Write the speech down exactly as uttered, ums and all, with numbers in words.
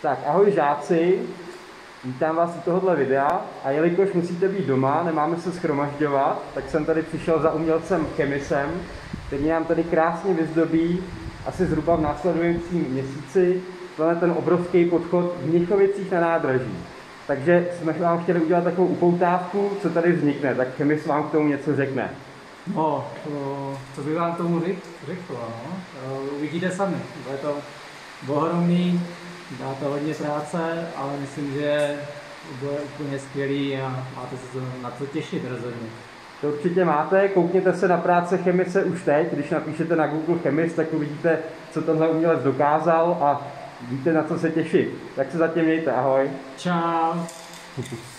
Tak ahoj žáci, vítám vás u tohohle videa a jelikož musíte být doma, nemáme se shromažďovat, tak jsem tady přišel za umělcem Chemisem, který nám tady krásně vyzdobí asi zhruba v následujícím měsíci tenhle ten obrovský podchod v Mnichovicích na nádraží. Takže jsme vám chtěli udělat takovou upoutávku, co tady vznikne, tak Chemis vám k tomu něco řekne. No, to, co by vám k tomu řekl, no? Uvidíte sami, bude to ohromný, dá to hodně práce, ale myslím, že bude úplně skvělý a máte se na co těšit rozhodně. To určitě máte, koukněte se na práce Chemise už teď, když napíšete na Google Chemis, tak uvidíte, co tenhle umělec dokázal a víte, na co se těšit. Tak se zatím mějte, ahoj. Čau.